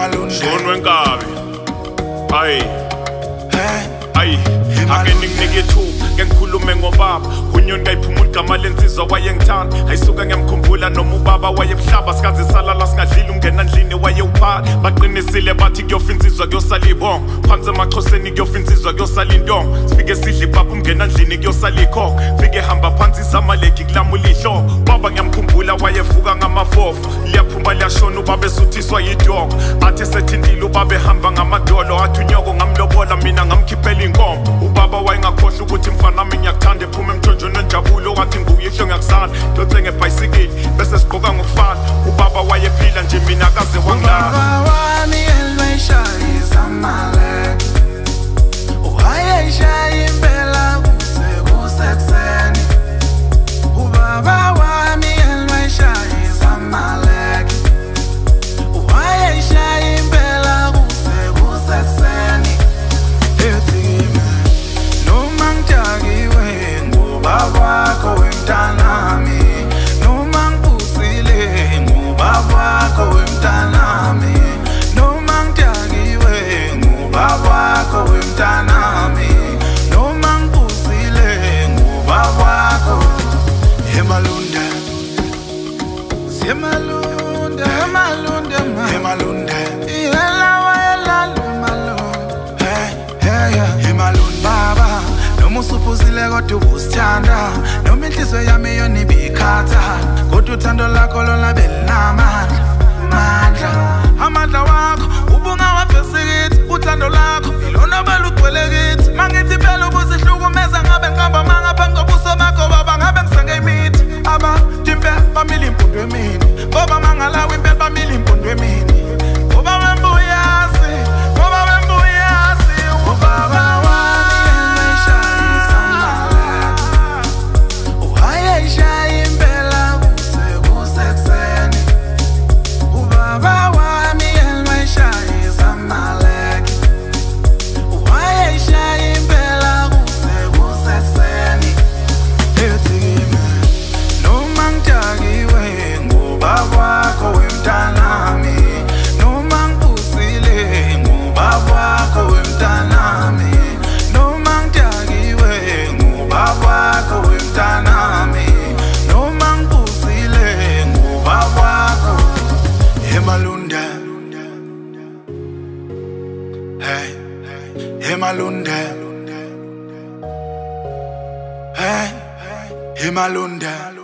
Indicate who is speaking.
Speaker 1: Son wenkabi Ay ake nginike thuba ke ngikhulume ngobaba unyoni kayiphumula igama lensizwa wayengithanda ayisuka ngiyamkhumbula noma ubaba wayebuhlaba sikaze salala singadlili ungena ndlini wayewuphala baqinisile bathi kuyofa insizwa kuyosala ibongo phansi emaXhoseni kuyofa insizwa kuyosala intonga sifike sidle ipapa ungena ndlini kuyosala ikhokho fike hamba phansi izamaleki kulamula ihloko baba ngiyamkhumbula wayevuka ngamafofu liyaphuma liyashona ubaba esuthiswa yidongo athi sethindile ubaba ehamba ngamadolo athi unyoko ngamlobola mina ngamkhiphela inkomo ubaba wayengakhohlwa ukuthi mfana wami ngiyakuthanda ephume emthonjweni enjabulo wathi nguyihlo ngiyakusala ngiyothenga ibhayisikili bese sigqoka ngokufana ubaba wayephila nje mina akaze wangilala
Speaker 2: ubaba wami elwayishayisa malek wayeshaya impela kusekuseni ubaba wami elwayishayisa malek wayeshaya impela kusekuseni Babako wemtanami noma ngibusile ngubabako wemtanami noma ngitakiwe ngubabako wemtanami noma ngibusile ngubabako emalunde semalunde emalunde emalunde baba noma usuphuzile kodwa ubusithanda noma inhliziyo yami yona ibikhatha kodwa uthando lakho lona belinamandla amandla wakho ubungawafesikithi uthando lakho ilona belugcwele kithi mangithi phela ubuzihlukumeza ngabe ngihamba mangaphansi kobuso bakho baba ngabe ngisenge imithi abantu impela bamile impundu emini ngoba mangalawa impela bamile impundu emini ngoba wembuyazi ubaba Emalunde